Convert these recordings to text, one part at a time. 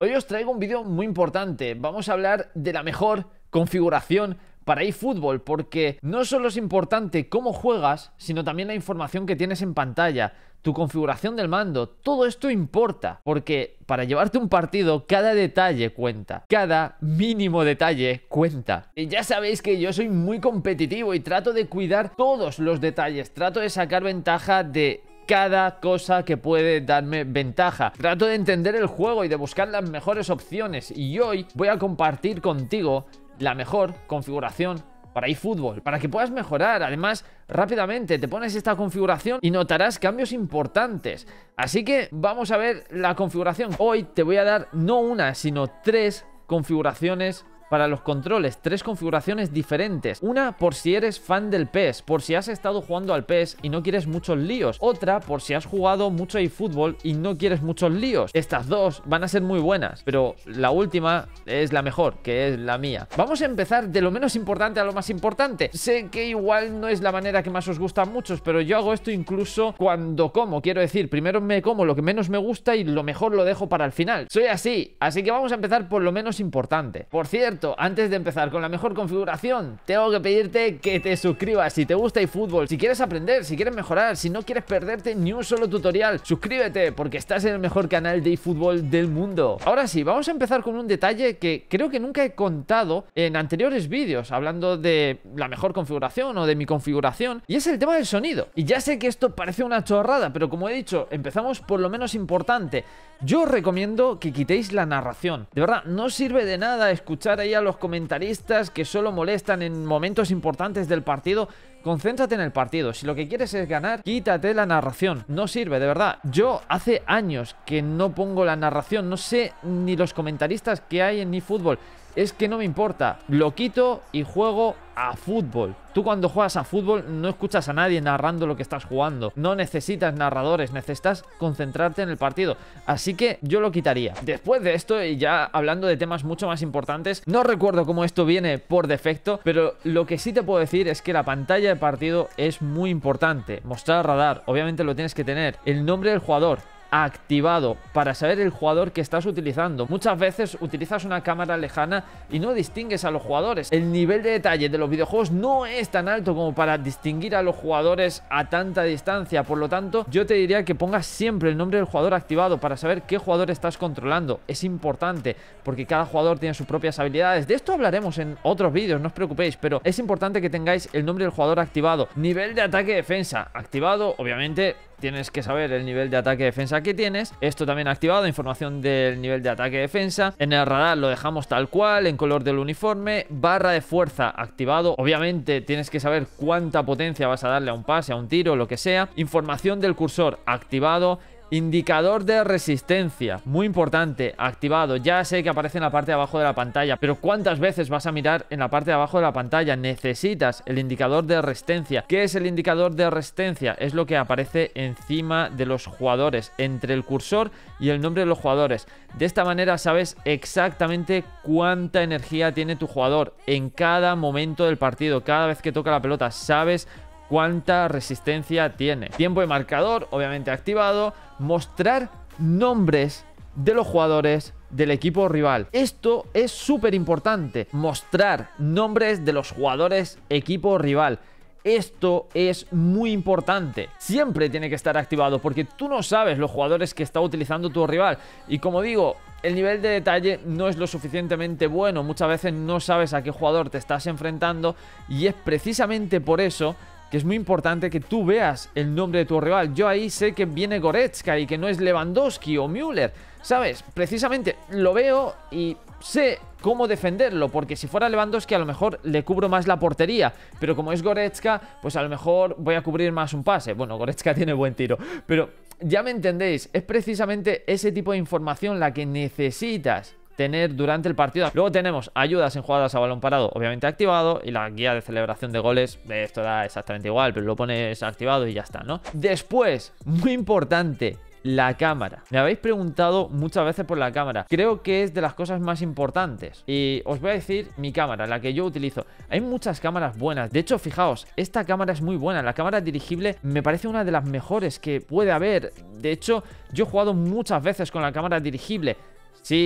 Hoy os traigo un vídeo muy importante. Vamos a hablar de la mejor configuración para eFootball, porque no solo es importante cómo juegas, sino también la información que tienes en pantalla, tu configuración del mando. Todo esto importa, porque para llevarte un partido cada detalle cuenta, cada mínimo detalle cuenta. Y ya sabéis que yo soy muy competitivo y trato de cuidar todos los detalles, trato de sacar ventaja de cada cosa que puede darme ventaja. Trato de entender el juego y de buscar las mejores opciones, y hoy voy a compartir contigo la mejor configuración para eFootball, para que puedas mejorar. Además, rápidamente te pones esta configuración y notarás cambios importantes. Así que vamos a ver la configuración. Hoy te voy a dar no una, sino 3 configuraciones para los controles, 3 configuraciones diferentes. Una por si eres fan del PES, por si has estado jugando al PES y no quieres muchos líos. Otra por si has jugado mucho eFootball y no quieres muchos líos. Estas dos van a ser muy buenas, pero la última es la mejor, que es la mía. Vamos a empezar de lo menos importante a lo más importante. Sé que igual no es la manera que más os gusta a muchos, pero yo hago esto incluso cuando como. Quiero decir, primero me como lo que menos me gusta y lo mejor lo dejo para el final. Soy así que vamos a empezar por lo menos importante. Por cierto, antes de empezar con la mejor configuración, tengo que pedirte que te suscribas si te gusta eFootball, si quieres aprender, si quieres mejorar, si no quieres perderte ni un solo tutorial. Suscríbete, porque estás en el mejor canal de eFootball del mundo. Ahora sí, vamos a empezar con un detalle que creo que nunca he contado en anteriores vídeos, hablando de la mejor configuración o de mi configuración, y es el tema del sonido. Y ya sé que esto parece una chorrada, pero como he dicho, empezamos por lo menos importante. Yo os recomiendo que quitéis la narración. De verdad, no sirve de nada escuchar ahí a los comentaristas que solo molestan en momentos importantes del partido. Concéntrate en el partido. Si lo que quieres es ganar, quítate la narración. No sirve, de verdad. Yo hace años que no pongo la narración. No sé ni los comentaristas que hay en eFootball. Es que no me importa. Lo quito y juego a fútbol. Tú cuando juegas a fútbol no escuchas a nadie narrando lo que estás jugando. No necesitas narradores, necesitas concentrarte en el partido. Así que yo lo quitaría. Después de esto, y ya hablando de temas mucho más importantes, no recuerdo cómo esto viene por defecto, pero lo que sí te puedo decir es que la pantalla de partido es muy importante. Mostrar radar, obviamente lo tienes que tener. El nombre del jugador activado para saber el jugador que estás utilizando. Muchas veces utilizas una cámara lejana y no distingues a los jugadores. El nivel de detalle de los videojuegos no es tan alto como para distinguir a los jugadores a tanta distancia. Por lo tanto, yo te diría que pongas siempre el nombre del jugador activado para saber qué jugador estás controlando. Es importante porque cada jugador tiene sus propias habilidades. De esto hablaremos en otros vídeos, no os preocupéis, pero es importante que tengáis el nombre del jugador activado. Nivel de ataque-defensa activado, obviamente. Tienes que saber el nivel de ataque-defensa que tienes. Esto también activado, información del nivel de ataque-defensa. En el radar lo dejamos tal cual, en color del uniforme. Barra de fuerza activado. Obviamente tienes que saber cuánta potencia vas a darle a un pase, a un tiro, lo que sea. Información del cursor activado. Indicador de resistencia, muy importante, activado. Ya sé que aparece en la parte de abajo de la pantalla, pero ¿cuántas veces vas a mirar en la parte de abajo de la pantalla? Necesitas el indicador de resistencia. ¿Qué es el indicador de resistencia? Es lo que aparece encima de los jugadores, entre el cursor y el nombre de los jugadores. De esta manera sabes exactamente cuánta energía tiene tu jugador en cada momento del partido. Cada vez que toca la pelota sabes cuánta resistencia tiene. Tiempo de marcador, obviamente activado. Mostrar nombres de los jugadores del equipo rival. Esto es súper importante. Mostrar nombres de los jugadores equipo rival. Esto es muy importante. Siempre tiene que estar activado porque tú no sabes los jugadores que está utilizando tu rival. Y como digo, el nivel de detalle no es lo suficientemente bueno. Muchas veces no sabes a qué jugador te estás enfrentando y es precisamente por eso que es muy importante que tú veas el nombre de tu rival. Yo ahí sé que viene Goretzka y que no es Lewandowski o Müller, ¿sabes? Precisamente lo veo y sé cómo defenderlo, porque si fuera Lewandowski a lo mejor le cubro más la portería, pero como es Goretzka, pues a lo mejor voy a cubrir más un pase. Bueno, Goretzka tiene buen tiro, pero ya me entendéis, es precisamente ese tipo de información la que necesitas tener durante el partido. Luego tenemos ayudas en jugadas a balón parado, obviamente activado, y la guía de celebración de goles, esto da exactamente igual, pero lo pones activado y ya está, ¿no? Después, muy importante, la cámara. Me habéis preguntado muchas veces por la cámara. Creo que es de las cosas más importantes. Y os voy a decir mi cámara, la que yo utilizo. Hay muchas cámaras buenas. De hecho, fijaos, esta cámara es muy buena. La cámara dirigible me parece una de las mejores que puede haber. De hecho, yo he jugado muchas veces con la cámara dirigible. Sí,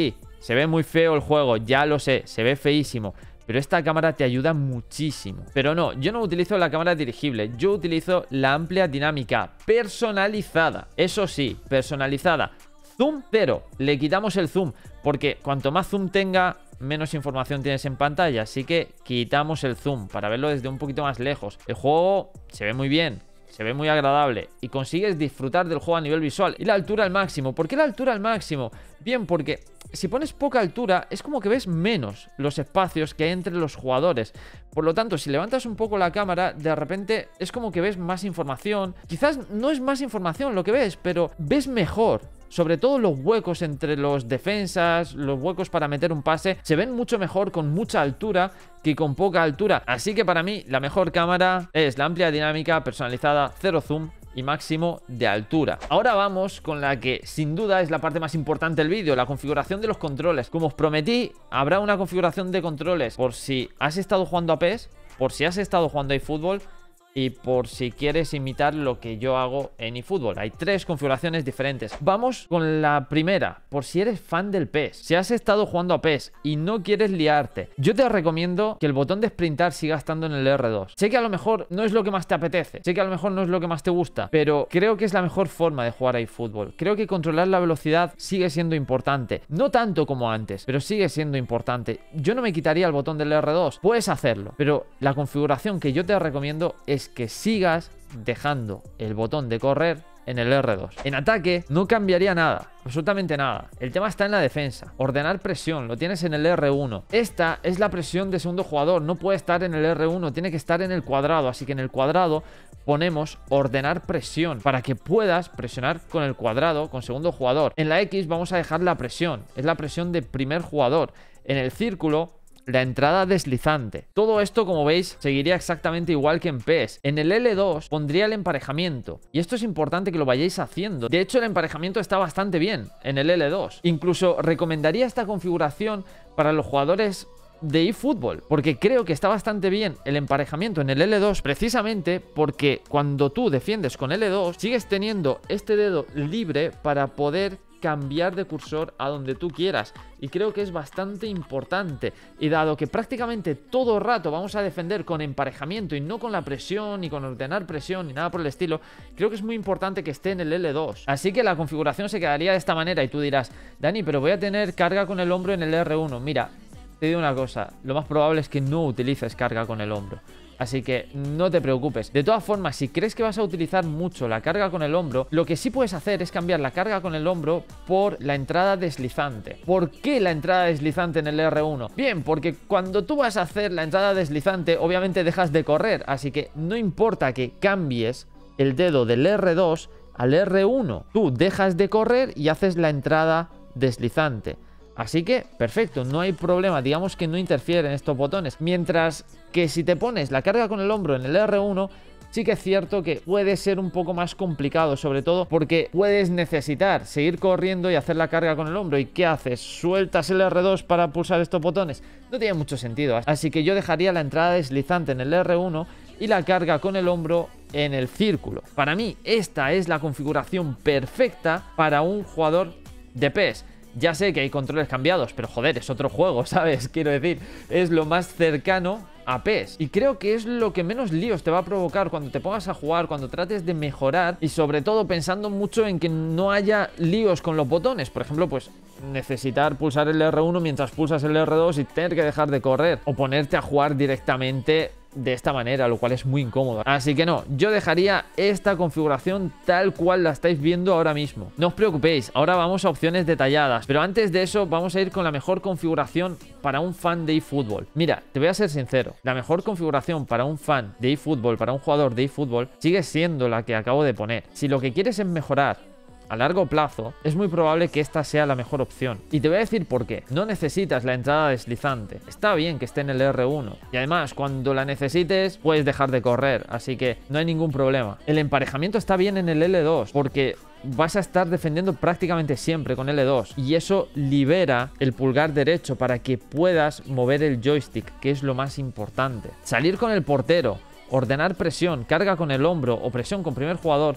se ve muy feo el juego, ya lo sé, se ve feísimo. Pero esta cámara te ayuda muchísimo. Pero no, yo no utilizo la cámara dirigible. Yo utilizo la amplia dinámica personalizada. Eso sí, personalizada. Zoom 0. Le quitamos el zoom. Porque cuanto más zoom tenga, menos información tienes en pantalla. Así que quitamos el zoom para verlo desde un poquito más lejos. El juego se ve muy bien. Se ve muy agradable y consigues disfrutar del juego a nivel visual. Y la altura al máximo. ¿Por qué la altura al máximo? Bien, porque si pones poca altura es como que ves menos los espacios que hay entre los jugadores. Por lo tanto, si levantas un poco la cámara, de repente es como que ves más información. Quizás no es más información lo que ves, pero ves mejor. Sobre todo los huecos entre los defensas, los huecos para meter un pase, se ven mucho mejor con mucha altura que con poca altura. Así que para mí la mejor cámara es la amplia dinámica personalizada, 0 zoom y máximo de altura. Ahora vamos con la que sin duda es la parte más importante del vídeo, la configuración de los controles. Como os prometí, habrá una configuración de controles por si has estado jugando a PES, por si has estado jugando a eFootball y por si quieres imitar lo que yo hago en eFootball. Hay 3 configuraciones diferentes. Vamos con la primera, por si eres fan del PES. Si has estado jugando a PES y no quieres liarte, yo te recomiendo que el botón de sprintar siga estando en el R2. Sé que a lo mejor no es lo que más te apetece, sé que a lo mejor no es lo que más te gusta, pero creo que es la mejor forma de jugar a eFootball. Creo que controlar la velocidad sigue siendo importante. No tanto como antes, pero sigue siendo importante. Yo no me quitaría el botón del R2. Puedes hacerlo, pero la configuración que yo te recomiendo es que sigas dejando el botón de correr en el R2. En ataque no cambiaría nada, absolutamente nada. El tema está en la defensa. Ordenar presión, lo tienes en el R1. Esta es la presión de segundo jugador, no puede estar en el R1, tiene que estar en el cuadrado. Así que en el cuadrado ponemos ordenar presión para que puedas presionar con el cuadrado, con segundo jugador. En la X vamos a dejar la presión, es la presión de primer jugador. En el círculo, la entrada deslizante. Todo esto, como veis, seguiría exactamente igual que en PES. En el L2 pondría el emparejamiento. Y esto es importante que lo vayáis haciendo. De hecho, el emparejamiento está bastante bien en el L2. Incluso recomendaría esta configuración para los jugadores de eFootball, porque creo que está bastante bien el emparejamiento en el L2, precisamente porque cuando tú defiendes con L2 sigues teniendo este dedo libre para poder cambiar de cursor a donde tú quieras, y creo que es bastante importante. Y dado que prácticamente todo el rato vamos a defender con emparejamiento y no con la presión ni con ordenar presión ni nada por el estilo, creo que es muy importante que esté en el L2. Así que la configuración se quedaría de esta manera. Y tú dirás: Dani, pero voy a tener carga con el hombro en el R1. Mira, te digo una cosa, lo más probable es que no utilices carga con el hombro. Así que no te preocupes. De todas formas, si crees que vas a utilizar mucho la carga con el hombro, lo que sí puedes hacer es cambiar la carga con el hombro por la entrada deslizante. ¿Por qué la entrada deslizante en el R1? Bien, porque cuando tú vas a hacer la entrada deslizante, obviamente dejas de correr. Así que no importa que cambies el dedo del R2 al R1. Tú dejas de correr y haces la entrada deslizante. Así que, perfecto, no hay problema, digamos que no interfieren estos botones. Mientras que si te pones la carga con el hombro en el R1, sí que es cierto que puede ser un poco más complicado, sobre todo porque puedes necesitar seguir corriendo y hacer la carga con el hombro. ¿Y qué haces? ¿Sueltas el R2 para pulsar estos botones? No tiene mucho sentido. Así que yo dejaría la entrada deslizante en el R1 y la carga con el hombro en el círculo. Para mí, esta es la configuración perfecta para un jugador de PES. Ya sé que hay controles cambiados, pero joder, es otro juego, ¿sabes? Quiero decir, es lo más cercano a PES. Y creo que es lo que menos líos te va a provocar cuando te pongas a jugar, cuando trates de mejorar, y sobre todo pensando mucho en que no haya líos con los botones. Por ejemplo, pues necesitar pulsar el R1 mientras pulsas el R2 y tener que dejar de correr, o ponerte a jugar directamente de esta manera, lo cual es muy incómodo. Así que no, yo dejaría esta configuración tal cual la estáis viendo ahora mismo. No os preocupéis, ahora vamos a opciones detalladas, pero antes de eso vamos a ir con la mejor configuración para un fan de eFootball. Mira, te voy a ser sincero, la mejor configuración para un fan de eFootball, para un jugador de eFootball, sigue siendo la que acabo de poner. Si lo que quieres es mejorar a largo plazo, es muy probable que esta sea la mejor opción. Y te voy a decir por qué. No necesitas la entrada deslizante. Está bien que esté en el R1. Y además, cuando la necesites, puedes dejar de correr. Así que no hay ningún problema. El emparejamiento está bien en el L2, porque vas a estar defendiendo prácticamente siempre con L2. Y eso libera el pulgar derecho para que puedas mover el joystick, que es lo más importante. Salir con el portero, ordenar presión, carga con el hombro o presión con primer jugador,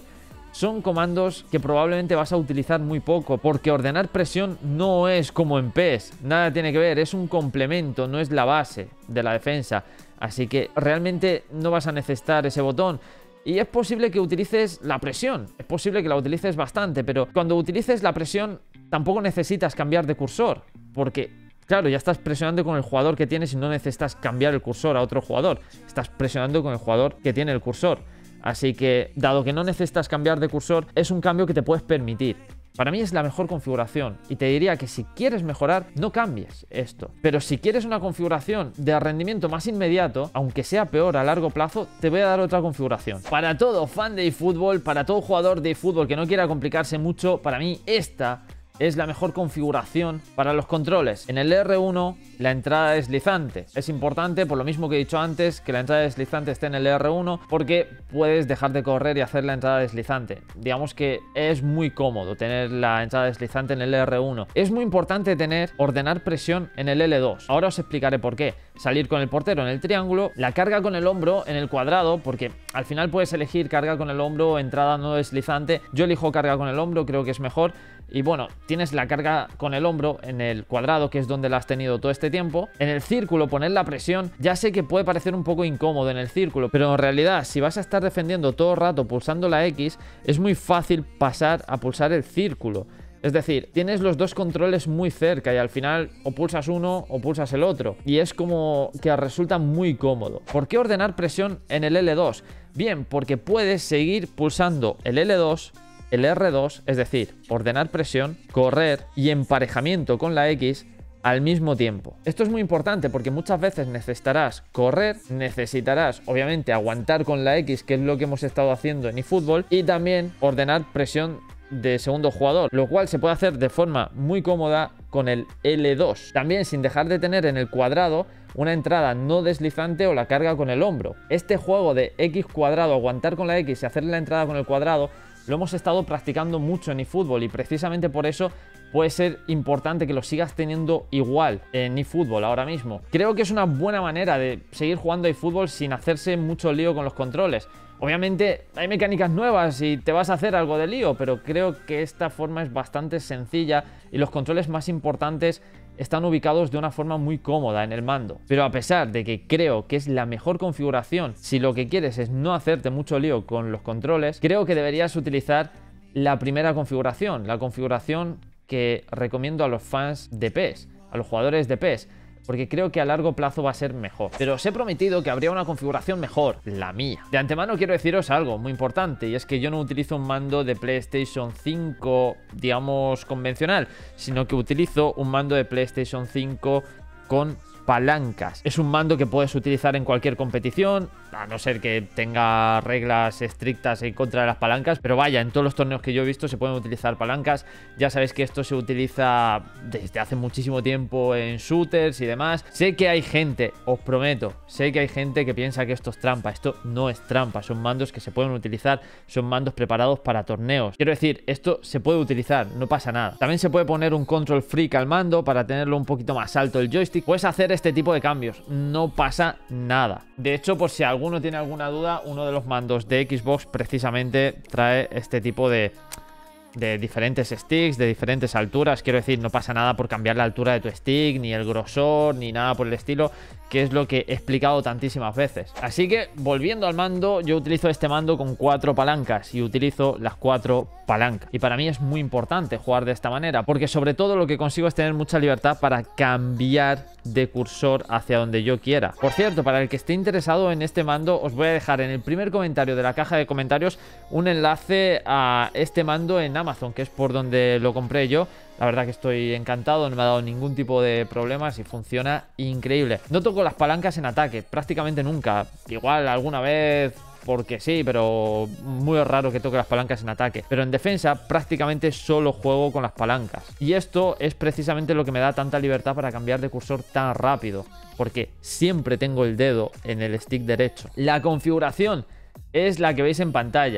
son comandos que probablemente vas a utilizar muy poco, porque ordenar presión no es como en PES, nada tiene que ver, es un complemento, no es la base de la defensa, así que realmente no vas a necesitar ese botón. Y es posible que utilices la presión, es posible que la utilices bastante, pero cuando utilices la presión tampoco necesitas cambiar de cursor, porque claro, ya estás presionando con el jugador que tienes y no necesitas cambiar el cursor a otro jugador, estás presionando con el jugador que tiene el cursor. Así que, dado que no necesitas cambiar de cursor, es un cambio que te puedes permitir. Para mí es la mejor configuración y te diría que si quieres mejorar, no cambies esto. Pero si quieres una configuración de rendimiento más inmediato, aunque sea peor a largo plazo, te voy a dar otra configuración. Para todo fan de eFootball, para todo jugador de eFootball que no quiera complicarse mucho, para mí esta es la mejor configuración para los controles. En el R1, la entrada deslizante. Es importante, por lo mismo que he dicho antes, que la entrada deslizante esté en el R1, porque puedes dejar de correr y hacer la entrada deslizante. Digamos que es muy cómodo tener la entrada deslizante en el R1. Es muy importante ordenar presión en el L2. Ahora os explicaré por qué. Salir con el portero en el triángulo, la carga con el hombro en el cuadrado, porque al final puedes elegir carga con el hombro o entrada no deslizante. Yo elijo carga con el hombro, creo que es mejor. Y bueno, tienes la carga con el hombro en el cuadrado, que es donde la has tenido todo este tiempo. En el círculo poner la presión, ya sé que puede parecer un poco incómodo en el círculo, pero en realidad si vas a estar defendiendo todo el rato pulsando la X, es muy fácil pasar a pulsar el círculo. Es decir, tienes los dos controles muy cerca y al final o pulsas uno o pulsas el otro. Y es como que resulta muy cómodo. ¿Por qué ordenar presión en el L2? Bien, porque puedes seguir pulsando el L2, el R2, es decir, ordenar presión, correr y emparejamiento con la X al mismo tiempo. Esto es muy importante porque muchas veces necesitarás correr, necesitarás obviamente aguantar con la X, que es lo que hemos estado haciendo en eFootball, y también ordenar presión de segundo jugador, lo cual se puede hacer de forma muy cómoda con el L2. También sin dejar de tener en el cuadrado una entrada no deslizante o la carga con el hombro. Este juego de X cuadrado, aguantar con la X y hacer la entrada con el cuadrado, lo hemos estado practicando mucho en eFootball y precisamente por eso puede ser importante que lo sigas teniendo igual en eFootball ahora mismo. Creo que es una buena manera de seguir jugando a eFootball sin hacerse mucho lío con los controles. Obviamente hay mecánicas nuevas y te vas a hacer algo de lío, pero creo que esta forma es bastante sencilla y los controles más importantes están ubicados de una forma muy cómoda en el mando. Pero a pesar de que creo que es la mejor configuración, si lo que quieres es no hacerte mucho lío con los controles, creo que deberías utilizar la primera configuración, la configuración que recomiendo a los fans de PES, a los jugadores de PES, porque creo que a largo plazo va a ser mejor. Pero os he prometido que habría una configuración mejor, la mía. De antemano quiero deciros algo muy importante, y es que yo no utilizo un mando de PlayStation 5, digamos, convencional, sino que utilizo un mando de PlayStation 5 con palancas. Es un mando que puedes utilizar en cualquier competición, a no ser que tenga reglas estrictas en contra de las palancas, pero vaya, en todos los torneos que yo he visto se pueden utilizar palancas. Ya sabéis que esto se utiliza desde hace muchísimo tiempo en shooters y demás. Sé que hay gente, os prometo, sé que hay gente que piensa que esto es trampa. Esto no es trampa, son mandos que se pueden utilizar, son mandos preparados para torneos. Quiero decir, esto se puede utilizar, no pasa nada. También se puede poner un control freak al mando para tenerlo un poquito más alto el joystick. Puedes hacer este tipo de cambios, no pasa nada. De hecho, por si alguno tiene alguna duda, uno de los mandos de Xbox precisamente trae este tipo de diferentes sticks, de diferentes alturas. Quiero decir, no pasa nada por cambiar la altura de tu stick, ni el grosor, ni nada por el estilo, que es lo que he explicado tantísimas veces. Así que, volviendo al mando, yo utilizo este mando con 4 palancas y utilizo las 4 palancas. Y para mí es muy importante jugar de esta manera, porque sobre todo lo que consigo es tener mucha libertad para cambiar de cursor hacia donde yo quiera. Por cierto, para el que esté interesado en este mando, os voy a dejar en el primer comentario de la caja de comentarios un enlace a este mando en Amazon, que es por donde lo compré yo. La verdad que estoy encantado, no me ha dado ningún tipo de problemas y funciona increíble. No toco las palancas en ataque, prácticamente nunca. Igual alguna vez porque sí, pero muy raro que toque las palancas en ataque. Pero en defensa prácticamente solo juego con las palancas. Y esto es precisamente lo que me da tanta libertad para cambiar de cursor tan rápido, porque siempre tengo el dedo en el stick derecho. La configuración es la que veis en pantalla.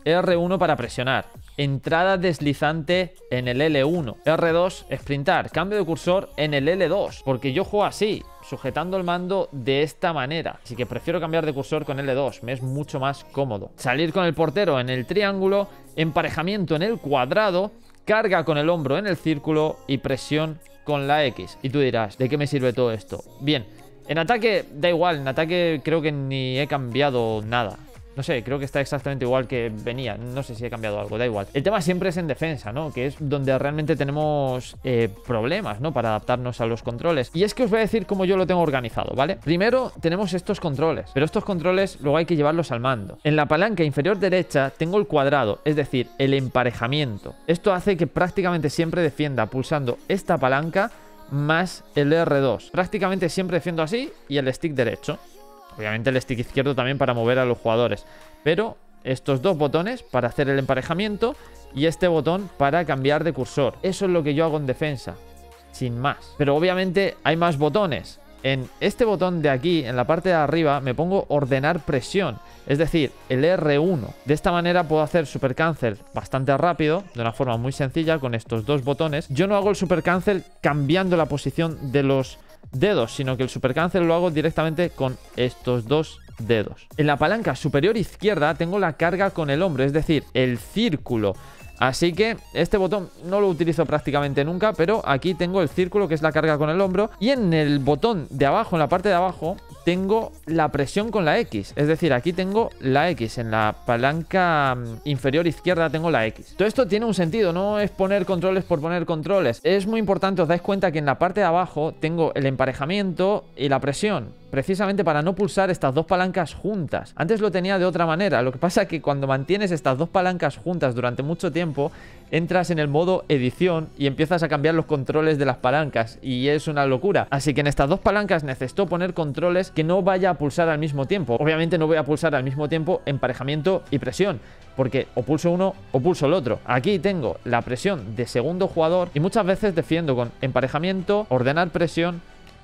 R1 para presionar, entrada deslizante en el L1, R2 sprintar, cambio de cursor en el L2, porque yo juego así, sujetando el mando de esta manera, así que prefiero cambiar de cursor con L2, me es mucho más cómodo. Salir con el portero en el triángulo, emparejamiento en el cuadrado, carga con el hombro en el círculo y presión con la X. Y tú dirás, ¿de qué me sirve todo esto? Bien, en ataque da igual, en ataque creo que ni he cambiado nada. No sé, creo que está exactamente igual que venía. No sé si he cambiado algo, da igual. El tema siempre es en defensa, ¿no? Que es donde realmente tenemos problemas, ¿no? Para adaptarnos a los controles. Y es que os voy a decir cómo yo lo tengo organizado, ¿vale? Primero tenemos estos controles, pero estos controles luego hay que llevarlos al mando. En la palanca inferior derecha tengo el cuadrado, es decir, el emparejamiento. Esto hace que prácticamente siempre defienda pulsando esta palanca más el R2. Prácticamente siempre defiendo así y el stick derecho. Obviamente el stick izquierdo también para mover a los jugadores. Pero estos dos botones para hacer el emparejamiento y este botón para cambiar de cursor. Eso es lo que yo hago en defensa, sin más. Pero obviamente hay más botones. En este botón de aquí, en la parte de arriba, me pongo ordenar presión. Es decir, el R1. De esta manera puedo hacer super cancel bastante rápido, de una forma muy sencilla, con estos dos botones. Yo no hago el super cancel cambiando la posición de los dedos, sino que el super cancel lo hago directamente con estos dos dedos. En la palanca superior izquierda tengo la carga con el hombro, es decir, el círculo. Así que este botón no lo utilizo prácticamente nunca, pero aquí tengo el círculo, que es la carga con el hombro. Y en el botón de abajo, en la parte de abajo, tengo la presión con la X. Es decir, aquí tengo la X. En la palanca inferior izquierda tengo la X. Todo esto tiene un sentido, no es poner controles por poner controles. Es muy importante, os dais cuenta que en la parte de abajo tengo el emparejamiento y la presión, precisamente para no pulsar estas dos palancas juntas. Antes lo tenía de otra manera. Lo que pasa es que cuando mantienes estas dos palancas juntas durante mucho tiempo, entras en el modo edición y empiezas a cambiar los controles de las palancas y es una locura. Así que en estas dos palancas necesito poner controles que no vaya a pulsar al mismo tiempo. Obviamente no voy a pulsar al mismo tiempo emparejamiento y presión, porque o pulso uno o pulso el otro. Aquí tengo la presión de segundo jugador y muchas veces defiendo con emparejamiento, ordenar presión,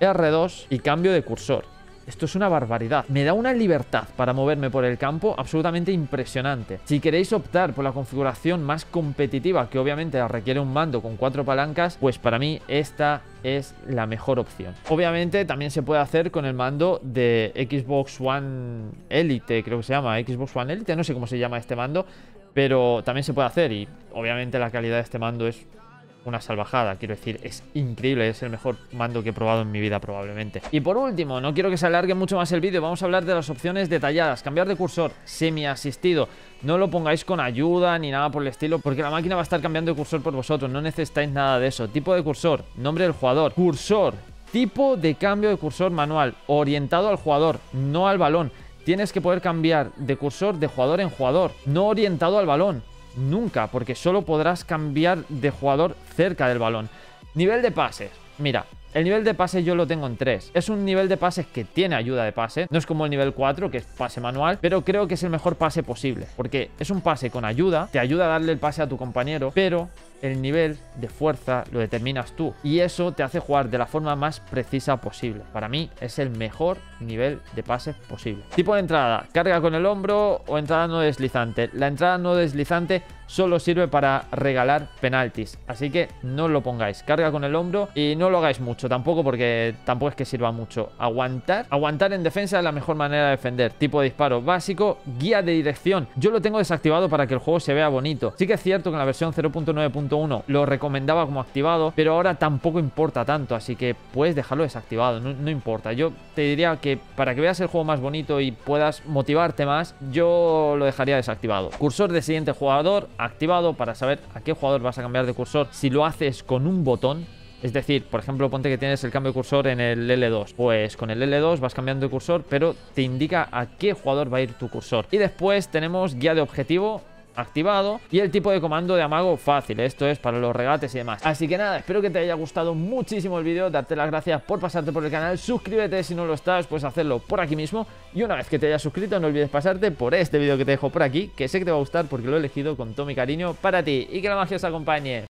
R2 y cambio de cursor. Esto es una barbaridad. Me da una libertad para moverme por el campo absolutamente impresionante. Si queréis optar por la configuración más competitiva, que obviamente requiere un mando con 4 palancas, pues para mí esta es la mejor opción. Obviamente también se puede hacer con el mando de Xbox One Elite, creo que se llama Xbox One Elite, no sé cómo se llama este mando, pero también se puede hacer y obviamente la calidad de este mando es una salvajada, quiero decir, es increíble, es el mejor mando que he probado en mi vida probablemente. Y por último, no quiero que se alargue mucho más el vídeo, vamos a hablar de las opciones detalladas. Cambiar de cursor, semi-asistido. No lo pongáis con ayuda ni nada por el estilo, porque la máquina va a estar cambiando de cursor por vosotros, no necesitáis nada de eso. Tipo de cursor, nombre del jugador, cursor, tipo de cambio de cursor manual, orientado al jugador, no al balón. Tienes que poder cambiar de cursor de jugador en jugador, no orientado al balón. Nunca, porque solo podrás cambiar de jugador cerca del balón. Nivel de pases. Mira, el nivel de pases yo lo tengo en 3. Es un nivel de pases que tiene ayuda de pase. No es como el nivel 4, que es pase manual, pero creo que es el mejor pase posible, porque es un pase con ayuda, te ayuda a darle el pase a tu compañero, pero el nivel de fuerza lo determinas tú y eso te hace jugar de la forma más precisa posible. Para mí es el mejor nivel de pases posible. Tipo de entrada, carga con el hombro o entrada no deslizante. La entrada no deslizante solo sirve para regalar penaltis, así que no lo pongáis. Carga con el hombro y no lo hagáis mucho tampoco, porque tampoco es que sirva mucho. Aguantar en defensa es la mejor manera de defender. Tipo de disparo básico, guía de dirección. Yo lo tengo desactivado para que el juego se vea bonito. Sí que es cierto que en la versión 0.9.1 lo recomendaba como activado, pero ahora tampoco importa tanto, así que puedes dejarlo desactivado, no importa. Yo te diría que para que veas el juego más bonito y puedas motivarte más, yo lo dejaría desactivado. Cursor de siguiente jugador activado para saber a qué jugador vas a cambiar de cursor si lo haces con un botón. Es decir, por ejemplo, ponte que tienes el cambio de cursor en el L2. Pues con el L2 vas cambiando de cursor, pero te indica a qué jugador va a ir tu cursor. Y después tenemos guía de objetivo activado y el tipo de comando de amago fácil. Esto es para los regates y demás. Así que nada, espero que te haya gustado muchísimo el vídeo, darte las gracias por pasarte por el canal, suscríbete si no lo estás, puedes hacerlo por aquí mismo y una vez que te hayas suscrito no olvides pasarte por este vídeo que te dejo por aquí, que sé que te va a gustar porque lo he elegido con todo mi cariño para ti y que la magia os acompañe.